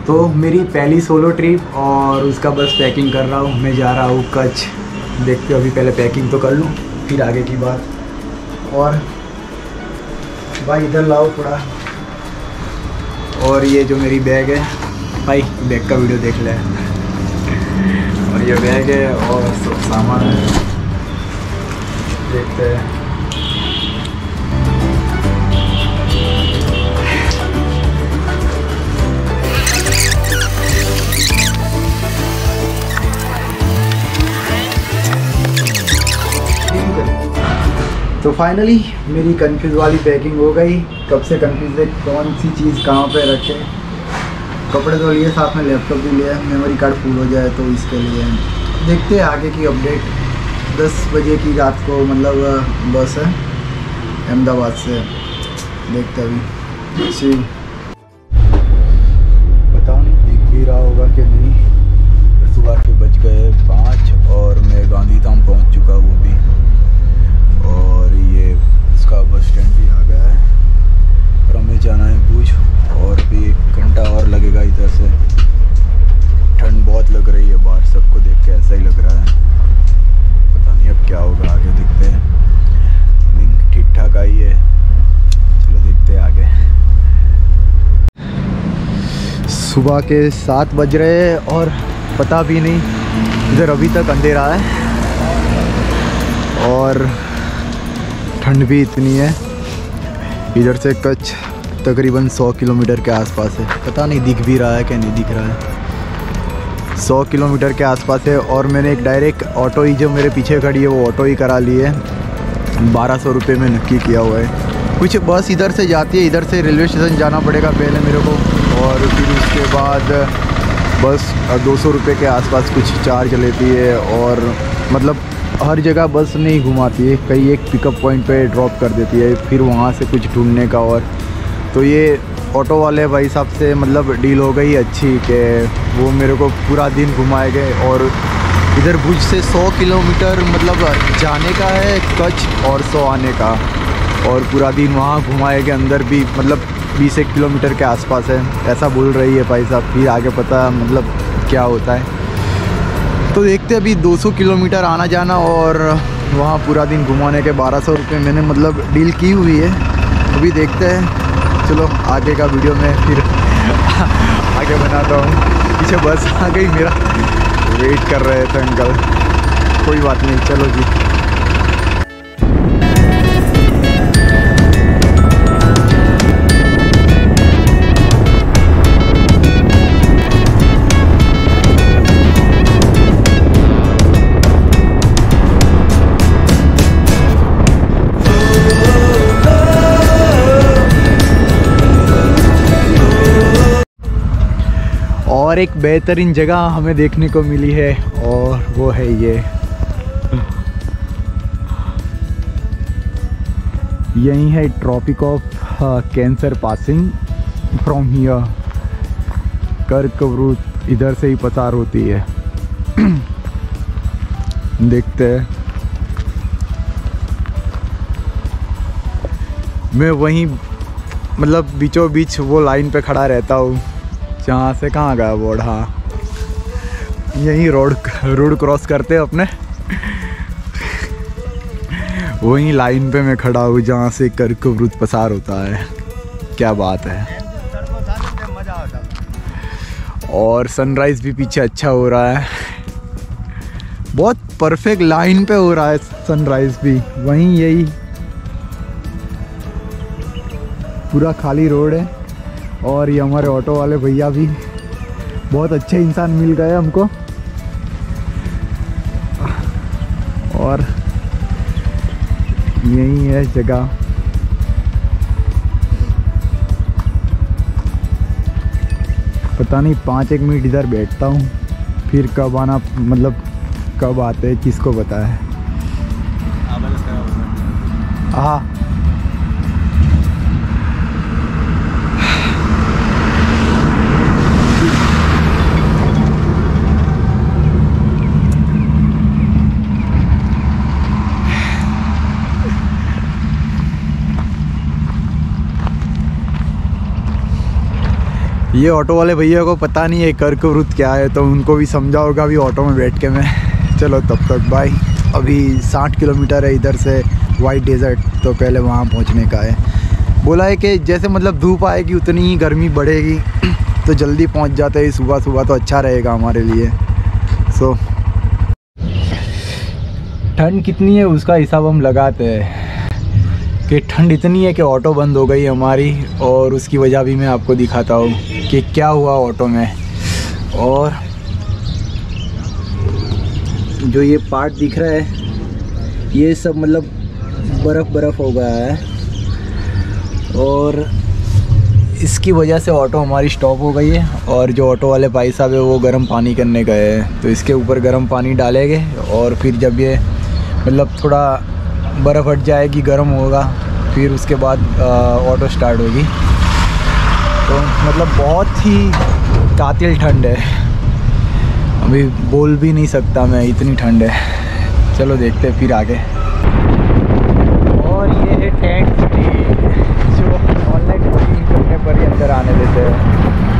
तो मेरी पहली सोलो ट्रिप और उसका बस पैकिंग कर रहा हूँ। मैं जा रहा हूँ कच्छ। देखते हो, अभी पहले पैकिंग तो कर लूँ फिर आगे की बात। और भाई इधर लाओ थोड़ा। और ये जो मेरी बैग है भाई, बैग का वीडियो देख ले। और ये बैग है और सब सामान है, देखते हैं। तो फाइनली मेरी कंफ्यूज वाली पैकिंग हो गई। कब से कंफ्यूज है कौन सी चीज़ कहाँ पे रखे। कपड़े तो लिए, साथ में लैपटॉप भी लिया, मेमोरी कार्ड फुल हो जाए तो इसके लिए। देखते हैं आगे की अपडेट। 10 बजे की रात को मतलब बस है अहमदाबाद से। देखते अभी सी, पता नहीं दिख भी रहा होगा कि नहीं। सुबह के बज गए 5 और मैं गांधीधाम पहुंच चुका वो भी। और ये उसका बस स्टैंड भी आ गया है और हमें जाना है भुज। और भी 1 घंटा और लगेगा इधर से। ठंड बहुत लग रही है बाहर, सबको देख के ऐसा ही लग रहा है। पता नहीं अब क्या होगा, आगे देखते हैं। लिंक ठीक ठाक आई है, चलो देखते हैं आगे। सुबह के 7 बज रहे हैं और पता भी नहीं, इधर अभी तक अंधेरा है और ठंड भी इतनी है। इधर से कच्छ तकरीबन 100 किलोमीटर के आसपास है। पता नहीं दिख भी रहा है कि नहीं दिख रहा है। 100 किलोमीटर के आसपास है। और मैंने एक डायरेक्ट ऑटो ही, जो मेरे पीछे खड़ी है वो ऑटो ही करा ली है। 1200 रुपये में नक्की किया हुआ है। कुछ बस इधर से जाती है, इधर से रेलवे स्टेशन जाना पड़ेगा पहले मेरे को। और फिर उसके बाद बस 200 रुपये के आसपास कुछ चार्ज लेती है। और मतलब हर जगह बस नहीं घुमाती है, कहीं एक पिकअप पॉइंट पे ड्रॉप कर देती है, फिर वहाँ से कुछ ढूंढने का। और तो ये ऑटो वाले भाई साहब से मतलब डील हो गई अच्छी कि वो मेरे को पूरा दिन घुमाएंगे। और इधर भुज से 100 किलोमीटर मतलब जाने का है कच्छ और 100 आने का। और पूरा दिन वहाँ घुमाएंगे, अंदर भी मतलब 20 किलोमीटर के आसपास है, ऐसा बोल रही है भाई साहब। फिर आगे पता मतलब क्या होता है। तो देखते अभी 200 किलोमीटर आना जाना और वहाँ पूरा दिन घुमाने के 1200 रुपये मैंने मतलब डील की हुई है। अभी देखते हैं, चलो आगे का वीडियो में फिर आगे बनाता हूँ। पीछे बस आ गई, मेरा वेट कर रहे थे अंकल। कोई बात नहीं, चलो जी। और एक बेहतरीन जगह हमें देखने को मिली है और वो है ये। यही है tropic of cancer passing from here. कर्कवृत्त इधर से ही पसार होती है। देखते हैं। मैं वहीं मतलब बीचों बीच वो लाइन पे खड़ा रहता हूँ जहाँ से, कहाँ गया बोर्ड। हाँ, यहीं रोड क्रॉस करते हैं अपने। वहीं लाइन पे मैं खड़ा हूँ जहाँ से कर्कवृत्त पसार होता है। क्या बात है। और सनराइज़ भी पीछे अच्छा हो रहा है, बहुत परफेक्ट लाइन पे हो रहा है सनराइज़ भी। वहीं यही पूरा खाली रोड है। और ये हमारे ऑटो वाले भैया भी बहुत अच्छे इंसान मिल गए हमको। और यही है जगह। पता नहीं 5-1 मिनट इधर बैठता हूँ, फिर कब आना मतलब कब आते हैं किसको पता है। हाँ, ये ऑटो वाले भैया को पता नहीं है कर्कवृत्त क्या है, तो उनको भी समझा होगा अभी ऑटो में बैठ के मैं। चलो तब तक बाय। अभी 60 किलोमीटर है इधर से वाइट डेजर्ट, तो पहले वहाँ पहुँचने का है। बोला है कि जैसे मतलब धूप आएगी उतनी ही गर्मी बढ़ेगी, तो जल्दी पहुँच जाते हैं सुबह सुबह, तो अच्छा रहेगा हमारे लिए। सो ठंड कितनी है उसका हिसाब हम लगाते हैं कि ठंड इतनी है कि ऑटो बंद हो गई हमारी, और उसकी वजह भी मैं आपको दिखाता हूँ कि क्या हुआ ऑटो में। और जो ये पार्ट दिख रहा है ये सब मतलब बर्फ़ हो गया है, और इसकी वजह से ऑटो हमारी स्टॉप हो गई है। और जो ऑटो वाले भाई साहब है वो गर्म पानी करने गए हैं, तो इसके ऊपर गर्म पानी डालेंगे और फिर जब ये मतलब थोड़ा बर्फ़ हट जाएगी, गर्म होगा, फिर उसके बाद ऑटो स्टार्ट होगी। तो मतलब बहुत ही कातिल ठंड है, अभी बोल भी नहीं सकता मैं, इतनी ठंड है। चलो देखते हैं फिर आगे। और ये है टेंट सिटी, जो ऑनलाइन बुकिंग करने पर ही अंदर आने देते हैं।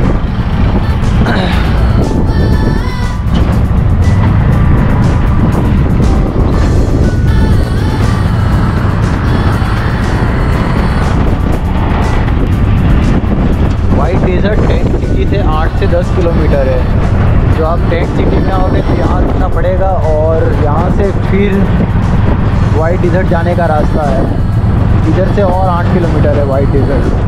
वाइट डेजर्ट टेंट सिटी से 8 से 10 किलोमीटर है। जो आप टेंट सिटी में आओगे तो यहाँ रुकना पड़ेगा, और यहाँ से फिर वाइट डेजर्ट जाने का रास्ता है। इधर से और 8 किलोमीटर है वाइट डेजर्ट।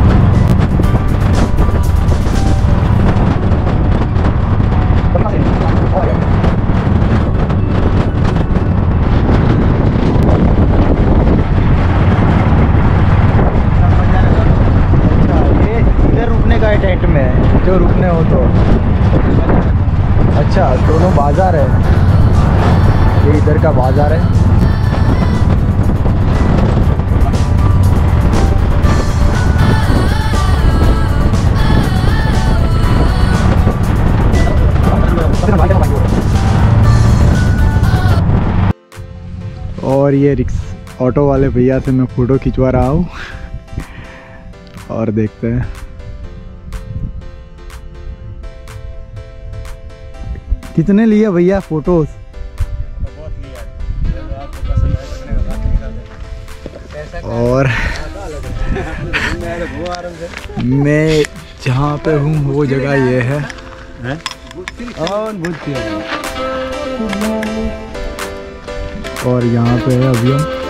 टेंट में जो रुकने हो तो अच्छा, दोनों बाज़ार है, ये इधर का बाज़ार है। और ये ऑटो वाले भैया से मैं फ़ोटो खिंचवा रहा हूँ, और देखते हैं। कितने लिए भैया फ़ोटोज़? बहुत लिया। और मैं जहाँ पे हूँ वो जगह ये है। और यहाँ पे है अभी हम।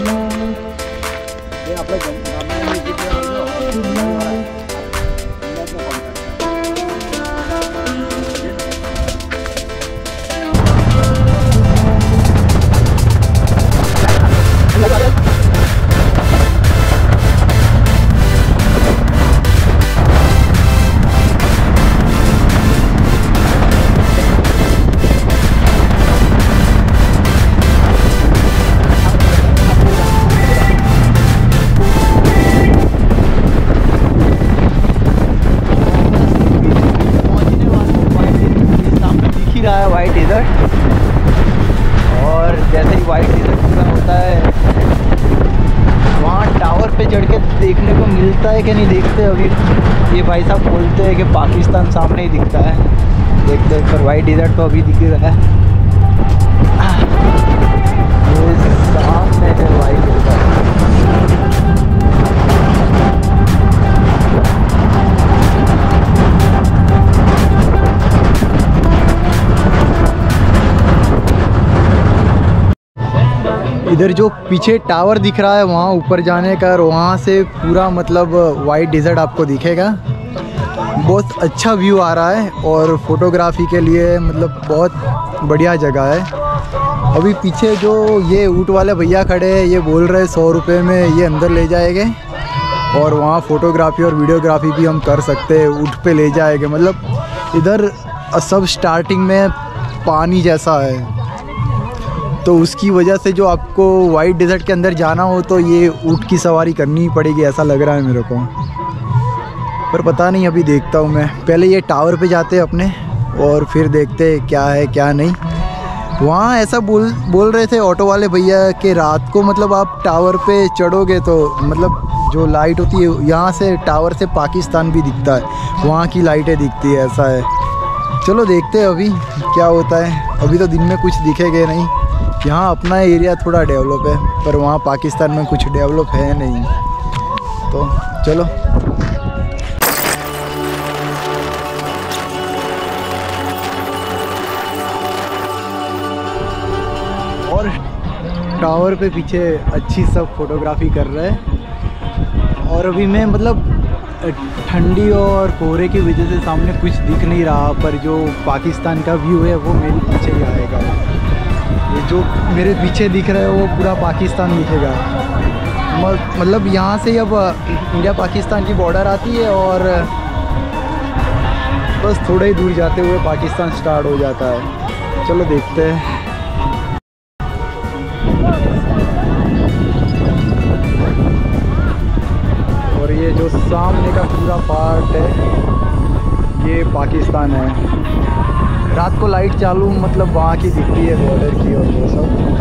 वाइट डेजर्ट, और जैसे ही वाइट डेजर्ट पूरा होता है वहाँ टावर पे चढ़ के देखने को मिलता है कि नहीं देखते। अभी ये भाई साहब बोलते हैं कि पाकिस्तान सामने ही दिखता है, देखते हैं। पर वाइट डेजर्ट तो अभी दिख रहा है, ये सामने है वाइट डेजर्ट। इधर जो पीछे टावर दिख रहा है वहाँ ऊपर जाने का, और वहाँ से पूरा मतलब वाइट डेजर्ट आपको दिखेगा। बहुत अच्छा व्यू आ रहा है, और फोटोग्राफी के लिए मतलब बहुत बढ़िया जगह है। अभी पीछे जो ये ऊँट वाले भैया खड़े हैं, ये बोल रहे 100 रुपये में ये अंदर ले जाएंगे, और वहाँ फ़ोटोग्राफी और वीडियोग्राफी भी हम कर सकते हैं, ऊँट पे ले जाएंगे। मतलब इधर सब स्टार्टिंग में पानी जैसा है, तो उसकी वजह से जो आपको वाइट डेजर्ट के अंदर जाना हो तो ये ऊँट की सवारी करनी ही पड़ेगी, ऐसा लग रहा है मेरे को। पर पता नहीं, अभी देखता हूँ मैं। पहले ये टावर पे जाते हैं अपने, और फिर देखते हैं क्या है क्या नहीं। वहाँ ऐसा बोल रहे थे ऑटो वाले भैया कि रात को मतलब आप टावर पे चढ़ोगे तो मतलब जो लाइट होती है यहाँ से टावर से पाकिस्तान भी दिखता है, वहाँ की लाइटें दिखती है, ऐसा है। चलो देखते हैं अभी क्या होता है। अभी तो दिन में कुछ दिखेगा नहीं। यहाँ अपना एरिया थोड़ा डेवलप है, पर वहाँ पाकिस्तान में कुछ डेवलप है नहीं। तो चलो और टावर पे पीछे अच्छी सब फोटोग्राफी कर रहे हैं। और अभी मैं मतलब ठंडी और कोहरे की वजह से सामने कुछ दिख नहीं रहा, पर जो पाकिस्तान का व्यू है वो मेरे पीछे ही आएगा। ये जो मेरे पीछे दिख रहा है वो पूरा पाकिस्तान दिखेगा। मतलब यहाँ से अब इंडिया पाकिस्तान की बॉर्डर आती है और बस थोड़ा ही दूर जाते हुए पाकिस्तान स्टार्ट हो जाता है। चलो देखते हैं। और ये जो सामने का पूरा पार्ट है ये पाकिस्तान है। रात को लाइट चालू मतलब वहाँ की दिखती है, बॉर्डर की और वो सब।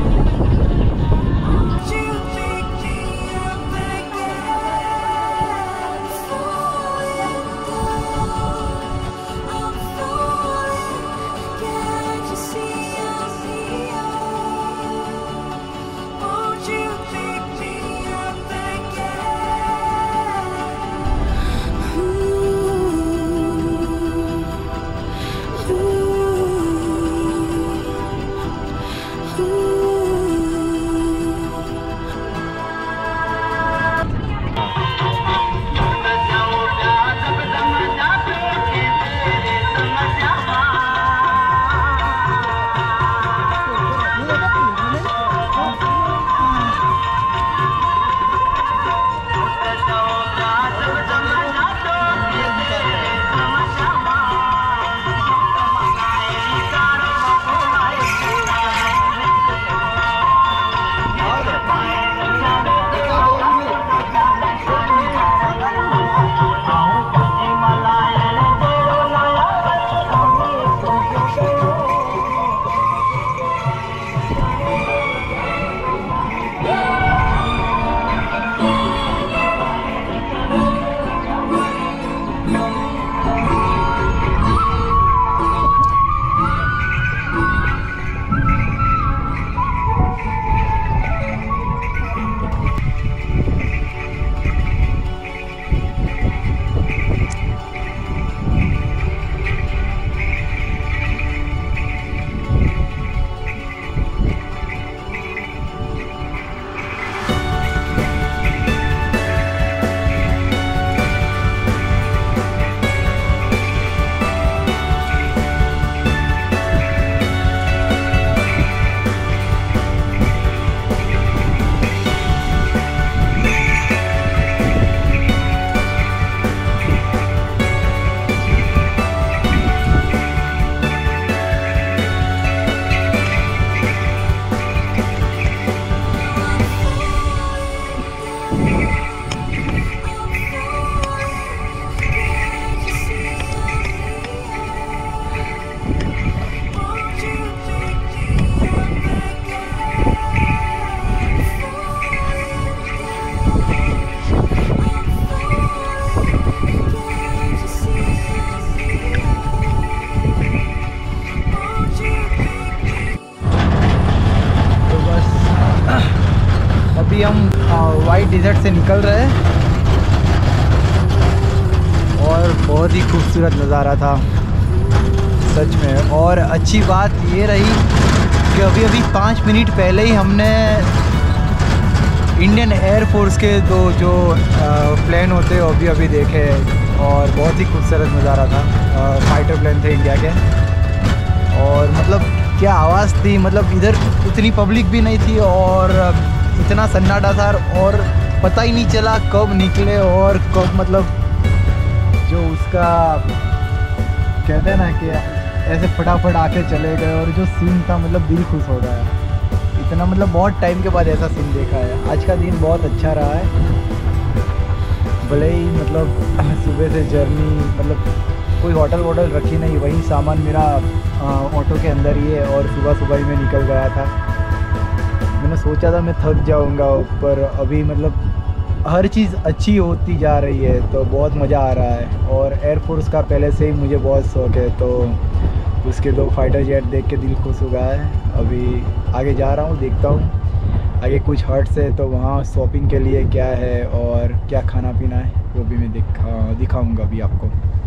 वाइट डिज़र्ट से निकल रहे हैं और बहुत ही खूबसूरत नज़ारा था सच में। और अच्छी बात ये रही कि अभी 5 मिनट पहले ही हमने इंडियन एयरफोर्स के दो जो प्लेन होते हैं अभी देखे और बहुत ही खूबसूरत नज़ारा था। फाइटर प्लेन थे इंडिया के और मतलब क्या आवाज़ थी। मतलब इधर उतनी पब्लिक भी नहीं थी और इतना सन्नाटा था और पता ही नहीं चला कब निकले और कब मतलब जो उसका कहते हैं ना कि ऐसे फटाफट आके चले गए। और जो सीन था मतलब दिल खुश हो गया इतना। मतलब बहुत टाइम के बाद ऐसा सीन देखा है। आज का दिन बहुत अच्छा रहा है। भले ही मतलब सुबह से जर्नी मतलब कोई होटल वोटल रखी नहीं, वही सामान मेरा ऑटो के अंदर ही है और सुबह ही मैं निकल गया था। मैंने सोचा था मैं थक जाऊंगा पर अभी मतलब हर चीज़ अच्छी होती जा रही है, तो बहुत मज़ा आ रहा है। और एयरफोर्स का पहले से ही मुझे बहुत शौक़ है, तो उसके 2 फाइटर जेट देख के दिल खुश हो गया है। अभी आगे जा रहा हूँ, देखता हूँ आगे कुछ हट्स है, तो वहाँ शॉपिंग के लिए क्या है और क्या खाना पीना है वो भी मैं दिखाऊँगा अभी आपको।